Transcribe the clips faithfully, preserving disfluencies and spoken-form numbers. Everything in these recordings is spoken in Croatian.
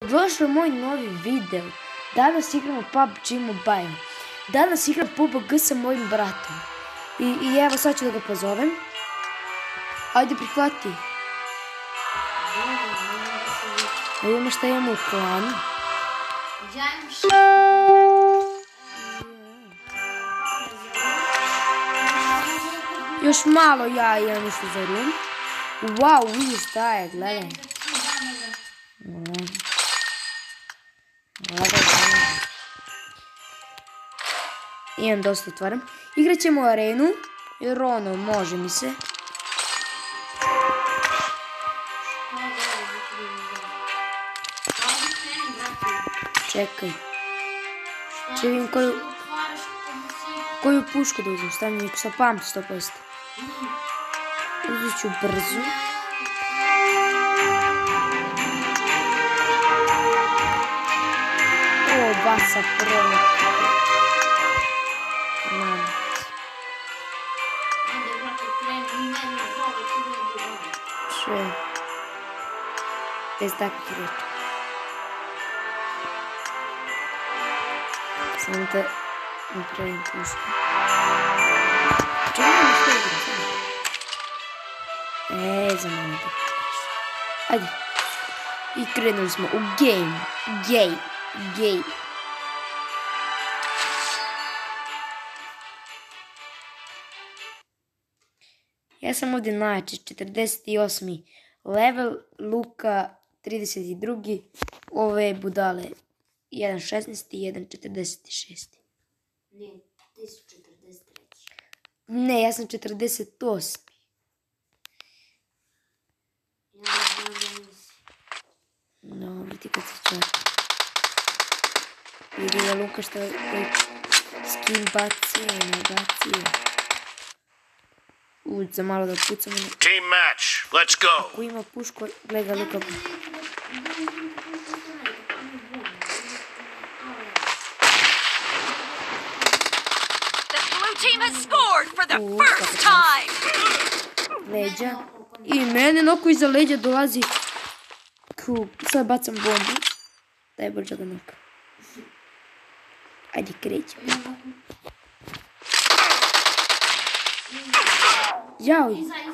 Dobrodošli u moj novi video. Danas igramo P U B G Mobile. Danas igram P U B G sa mojim bratom. I, i evo sad ću da ga pozovem. Ajde prihvati. Da vidimo šta imamo u klanu. Još malo ja imam nešto za rum. Wow, vidi šta je, gledaj. Imam dosta otvaram. Igrat ćemo arenu. Jer ono, može mi se. Čekaj. Če vidim koju... Koju pušku da uzim. Stavim neku sa pamti sto posto. Uzet ću brzu. O, basa prvo. Še. Bez takvih reči. Samo da napravim pušku. Čemu mi što igram? Eee, za mene da. Ajde. I krenuli smo u game. Game. Game. Ja sam ovdje najjači, četrdeset osmi level, Luka trideset drugi, ove budale jedan šesnaesti i jedan četrdeset šesti. Ne, ti su četrdeset treći. Ne, ja sam četrdeset osmi. Ja ne znam da nisi. Dobro, ti kad se čak. Vidi da Luka što je skin bacio, ne bacio. Uđe za malo da pucamo. Team match, let's go. Ako ima pušku, gleda Luka. Team has scored for the first time. Leđa. I mene noko iza leđa dolazi. Krug. Sad bacam bombu. Daj bođa ga noka. Ajde krećemo. Jao.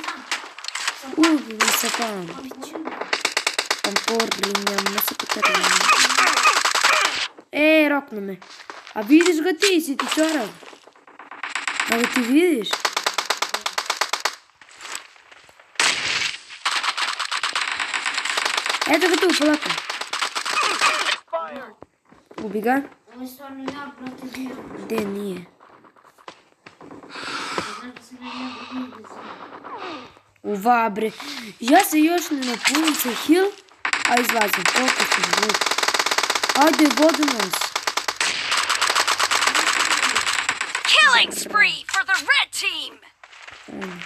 Uvi se pampić. Pamporlinjam. Ne se potarinjam. E, roknu me. A vidiš ga ti, si ti čorav. Da ga ti vidiš? Eto ga tu, polako. Ubi ga. Ovo je stvarno ja protiv njega. Gde nije? Znam da sam ja njega vidio za... Uva bre. Ja se još ne napunim sa heal, a izlazim. Koliko sam ljudi. Ajde, vodonos. Killing spree for the red team. Mm.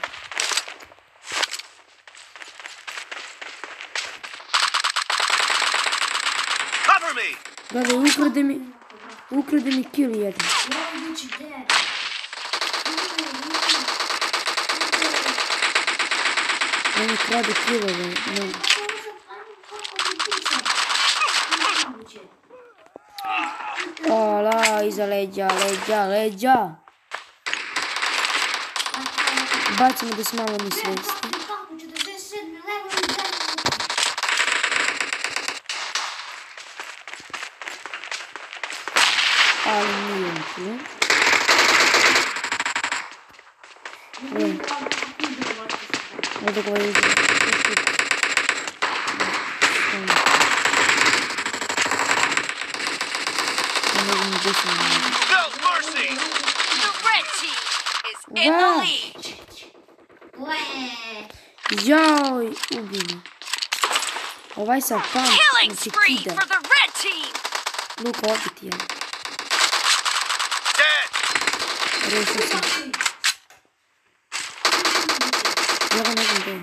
Cover me. Gledaj, ukrade mi, ukrade mi kill jedan. Ovo ići der. Meni krade killove. Ne. Ola, iza leđa, leđa, leđa. Bacimo da se malo ne svesti. Ali nije tu. Ne. Ovdje ga iza. No mercy. The red team is in the lead. Joj, ubijemo. Ovaj sa pam, Killing on će spree kida. for the red team. Luka, ovdje ti je. Dead. Rešio sam. Ja ga ne znam gdje je.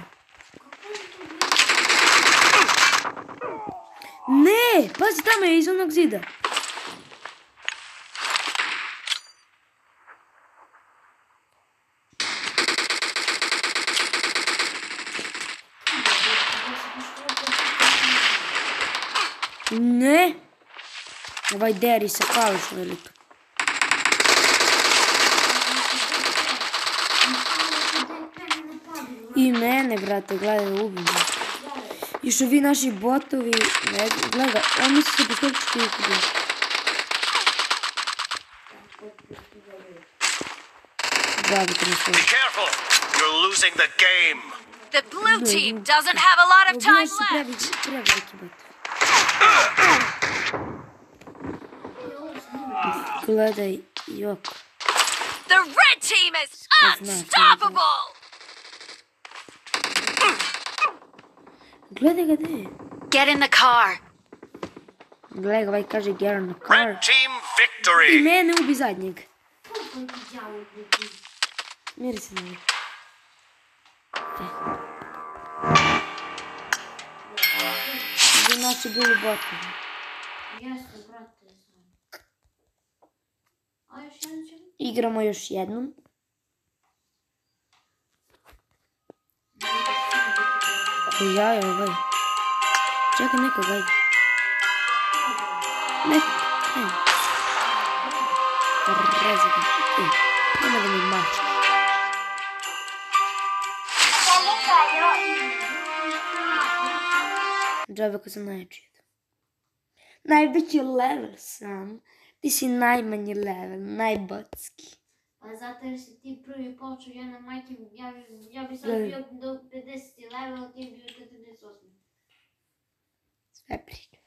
Ne, pazi tamo je iz onog zida. Ne. Ovaj deri se pališ veliko. I mene, brate, gledaj, ubim. I što vi naši botovi, ne, gledaj, oni su se poskočiti i kubi. Be careful! You're losing the game! The blue team doesn't have a lot of time left. Preveliki botovi. Gledaj, jok. The red team is unstoppable. Gledaj ga gde je. Get in the car. Gledaj ga, ovaj kaže get on the car. Red team I victory! mene ubi zadnjeg. Miri se mene. Gdje naši bili botovi. Jeste, brate. A još jedan ćemo? Igramo još jednom. Ko ja je ovaj. Čekaj nekoga, ajde. Nekog, ne. Rezi ga. E, nema da mi mačka. Džabe ko sam najjači. Najveći level sam. Ti si najmanji level, najbotski. Pa zato jer si ti prvi počeo, ja na majke, ja, ja bi sad bio do pedeseti level, a ti je bio četrdeset osmi. Sve priča.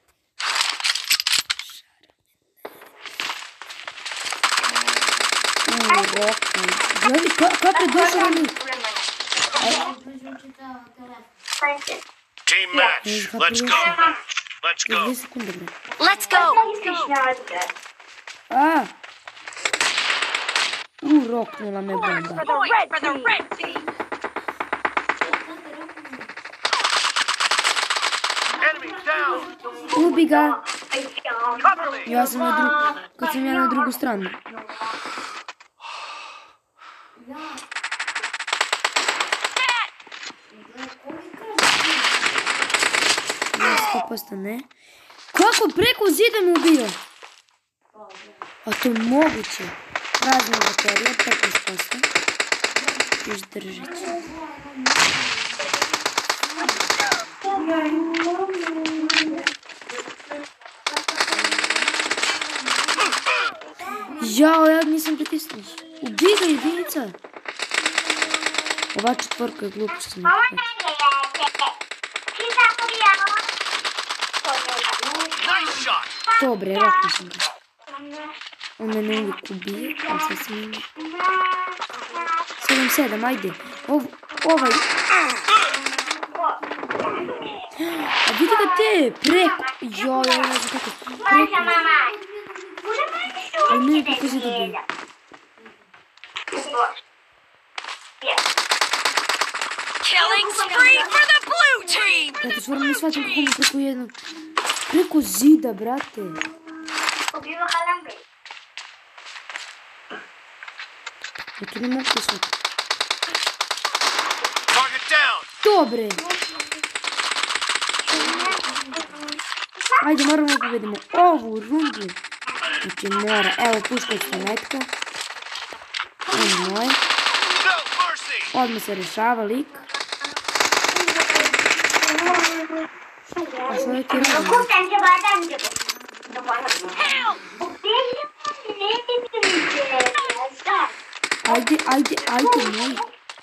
Uuu, rokno. Gledaj, kako je došao na njih? Team match! Let's go! Let's Još go! dvije sekunde, bre. Let's go. A! Uuu, roknula me bomba. Point for the red team. Enemy down! Ubi ga! Cover me! Ja sam na drugu, kad sam ja na drugu stranu. Ja sto posto ne. Kako preko zida me ubio? A to je moguće. Prazna baterija, petnaest posto. Još držat ću. Jao, ja nisam pritisnuš. Ubij ga jedinica. Ova četvorka je glupa što sam ne Nice shot! to bre, rokno sam ga. On mene uvijek ubije, ali sad sam ima. sedam sedam, ajde. Ov, ovaj. A vidi ga te, preko. Jao, ja ne znam kako. Preko. Ali mene kako se dobije. Killing spree for the blue team. Dakle, stvarno ne shvaćam kako mi preko jednog. Preko zida, brate. Ja to ne mogu da shvatim. Target down! Dobre. Ajde, moramo da povedemo ovu rundu. Znači, mora. Evo, puškaću metka. Ovo moje. No mercy! Odmah se rešava lik. A sada ti radim. Ajde, ajde, ajde, moj.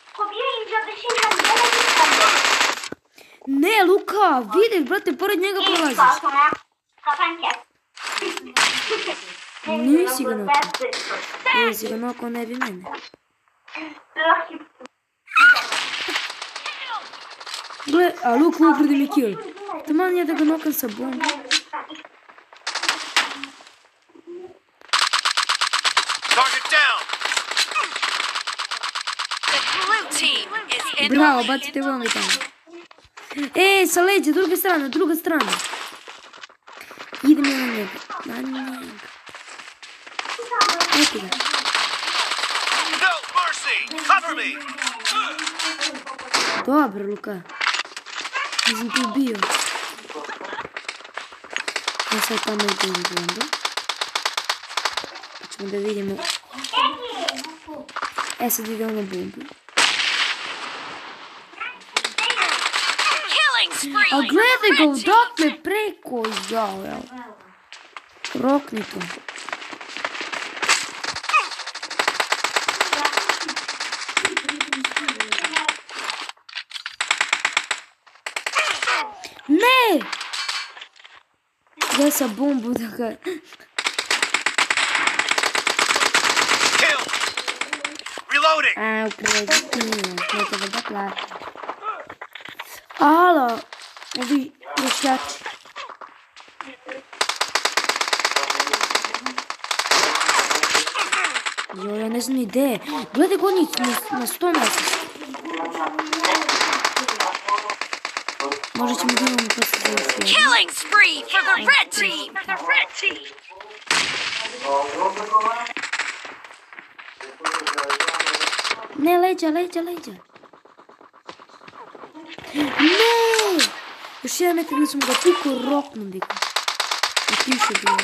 Ne, Luka, vidiš, brate, pored njega prolaziš. Nisi ga nokao. Nisi ga nokao, ne bi mene. Gle, a Luka ukradi mi kill. Taman ja da ga nokam sa bombom. Target down! The blue team is in the Bravo, lead. bacite bombe tamo. E, sa leđa, druga strana, druga strana. Idem ja na njega. Na njega. Eto ga. No mercy! Cover me! Dobro, Luka. Nisam te ubio. Ja sad tamo idem u bombu. Pa ćemo da vidimo. E sad idemo na bombu. Killing spree A for gledaj the ga red team. odakle preko, jao, jao. Rokni to. Ne! Gdje sam bombu da ga... Kill. Reloading. A, u krediti nije, ne treba da plati. Alo, ovi lešljači. Jo, ja ne znam ni gdje je. Gledaj godnicu na, na sto mjeseci. Možda ćemo da imamo posle za još jednu. Killing spree for the red team. For the red team. Ne, leđa, leđa, leđa. Ne! Još jedan metar da smo ga tuko roknuli. I tiše bilo.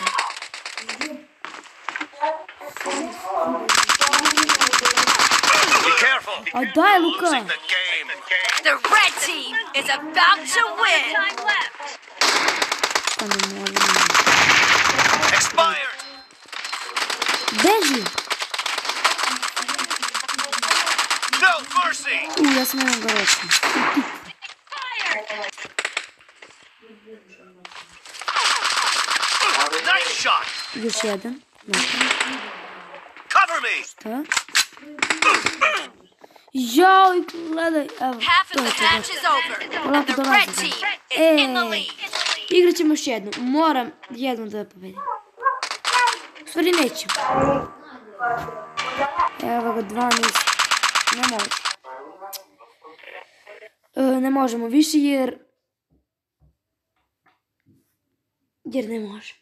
Be careful. A daj, Luka! Losing the game. The red team is about to win. Time left. Pa ne možemo. Expired. Beži! No mercy. U, ja sam jednom ga roknu. Nice shot. Još jedan. Nakon. Cover me. Šta? Jao, gledaj, evo. Half To of je the to, match da. is over. Polako The dolazim. red team is E, in the lead. igrat ćemo još jednu. Moram jednu da pobedim. U stvari neću. Evo ga, dvanaest. Ne može. E, ne možemo više jer... Jer ne možemo.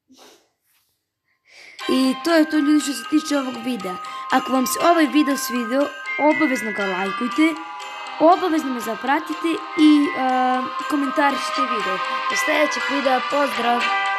I to je to, ljudi, što se tiče ovog videa. Ako vam se ovaj video svidio, obavezno ga lajkujte, obavezno me zapratite i uh, komentarišite video. Do sljedećeg videa, pozdrav!